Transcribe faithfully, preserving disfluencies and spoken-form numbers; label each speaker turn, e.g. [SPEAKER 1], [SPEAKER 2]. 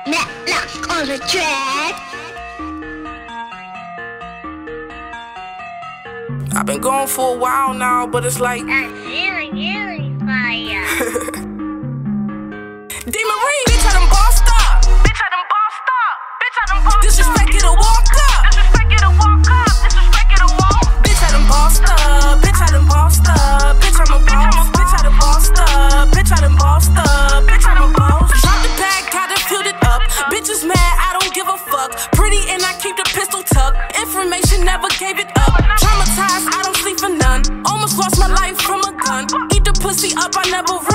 [SPEAKER 1] Matlock on the track.
[SPEAKER 2] I've been going for a while now, but it's like
[SPEAKER 1] That's really, really fire.
[SPEAKER 2] D.Marie, bitch, I done bossed up. Bitch, I done bossed up. Bitch, I done bossed up. Disrespect it or walk up. Disrespect it or walk up. Disrespect it or walk. Bitch, I done bossed up. Bitch, I done bossed up. Bitch, I'm a boss. Bitch, I done bossed up. Bitch, I done bossed up. Bitch, I'm a boss. Drop the bag, got it, filled it up. Bitches mad, I don't give a fuck. Pretty and I keep the pistol tucked. Information never gave it up. Traumatized, I don't sleep for none. Almost lost my life from a gun. Eat the pussy up, I never